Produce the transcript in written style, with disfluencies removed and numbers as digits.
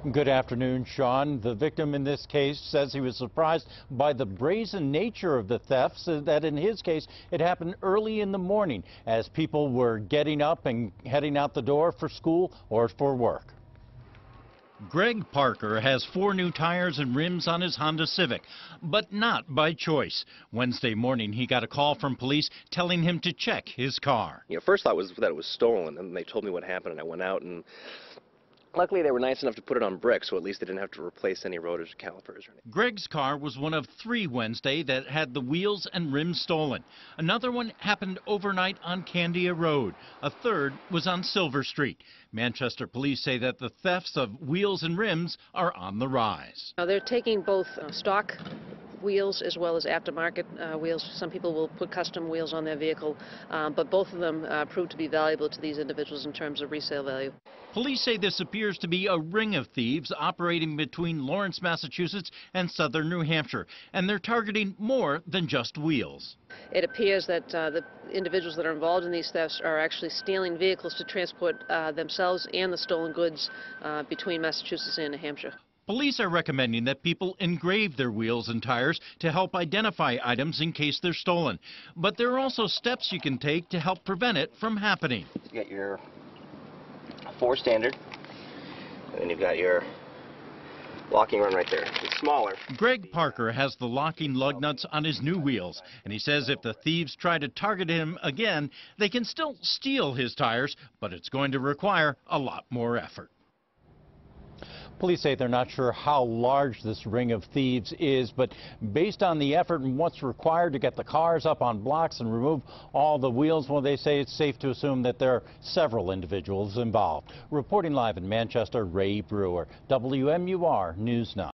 Good afternoon, Sean. The victim in this case says he was surprised by the brazen nature of the thefts, that in his case it happened early in the morning as people were getting up and heading out the door for school or for work. Greg Parker has 4 new tires and rims on his Honda Civic, but not by choice. Wednesday morning, he got a call from police telling him to check his car. First thought was that it was stolen, and they told me what happened, and I went out, and luckily they were nice enough to put it on bricks, so at least they didn't have to replace any rotors or calipers or anything. Greg's car was one of 3 Wednesday that had the wheels and rims stolen. Another one happened overnight on Candia Road. A third was on Silver Street. Manchester police say that the thefts of wheels and rims are on the rise. Now, they're taking both stock wheels as well as aftermarket wheels. Some people will put custom wheels on their vehicle, but both of them prove to be valuable to these individuals in terms of resale value. Police say this appears to be a ring of thieves operating between Lawrence, Massachusetts and southern New Hampshire, and they're targeting more than just wheels. It appears that the individuals that are involved in these thefts are actually stealing vehicles to transport themselves and the stolen goods between Massachusetts and New Hampshire. Police are recommending that people engrave their wheels and tires to help identify items in case they're stolen. But there are also steps you can take to help prevent it from happening. You get your 4 standard, and then you've got your locking run right there. It's smaller. Greg Parker has the locking lug nuts on his new wheels, and he says if the thieves try to target him again, they can still steal his tires, but it's going to require a lot more effort. Police say they're not sure how large this ring of thieves is, but based on the effort and what's required to get the cars up on blocks and remove all the wheels, well, they say it's safe to assume that there are several individuals involved. Reporting live in Manchester, Ray Brewer, WMUR News 9.